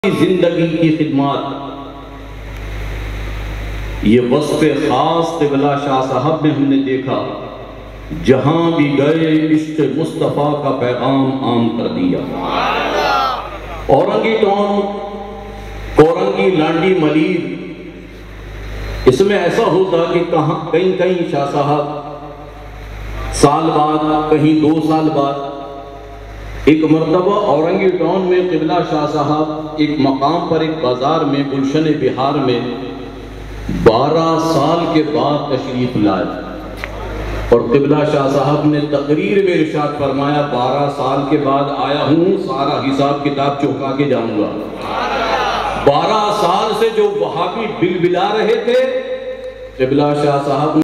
जिंदगी की खिदमत, ये वस्फ़े खास क़िबला शाह साहब में हमने देखा। जहां भी गए इश्क़ मुस्तफ़ा का पैगाम आम कर दिया। औरंगी टोन, कोरंगी, लांडी, मलीर, इसमें ऐसा होता कि कहीं कहीं शाह साहब साल बाद, कहीं 2 साल बाद। एक मरतबा औरंगी टाउन में क़िबला शाह साहब एक मकाम पर, एक बाज़ार में, गुलशन बिहार में 12 साल के बाद तशरीफ़ लाए और क़िबला शाह साहब ने तकरीर में इरशाद फरमाया, 12 साल के बाद आया हूँ, सारा हिसाब किताब चुका के जाऊँगा। 12 साल से जो वहाबी बिलबिला रहे थे, क़िबला शाह साहब